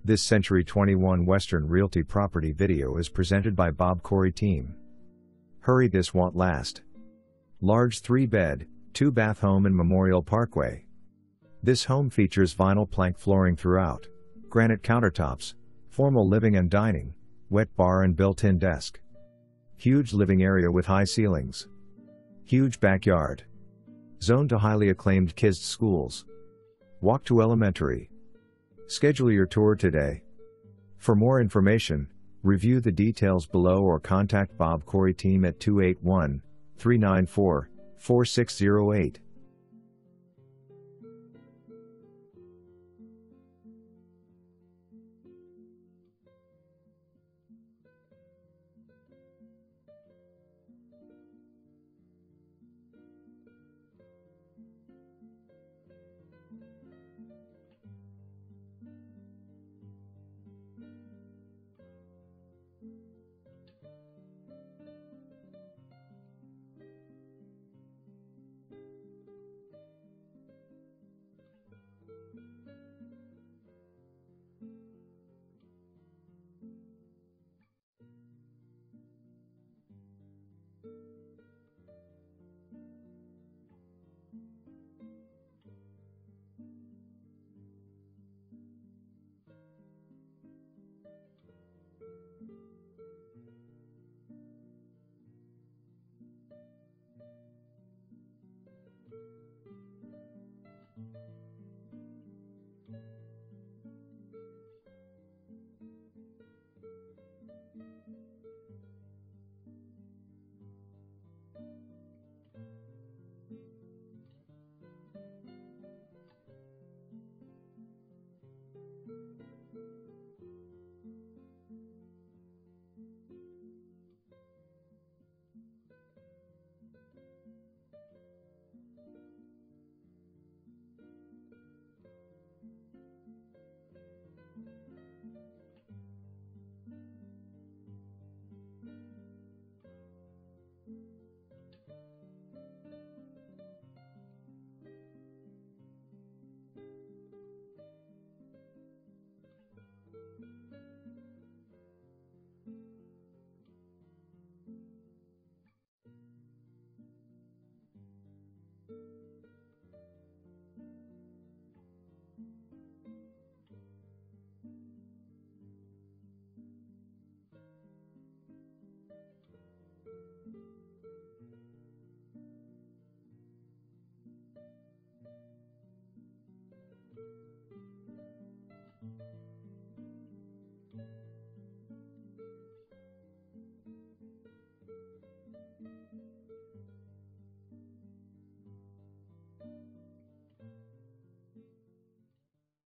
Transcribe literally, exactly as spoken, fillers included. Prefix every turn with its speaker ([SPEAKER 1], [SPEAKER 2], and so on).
[SPEAKER 1] This Century twenty-one Western Realty property video is presented by Bob Corey Team. Hurry, this won't last. Large three bed, two bath home in Memorial Parkway. This home features vinyl plank flooring throughout, granite countertops, formal living and dining, wet bar and built-in desk. Huge living area with high ceilings. Huge backyard. Zoned to highly acclaimed kids' schools. Walk to elementary. Schedule your tour today. For more information, review the details below or contact Bob Corey Team at two eight one, three nine four, four six zero eight.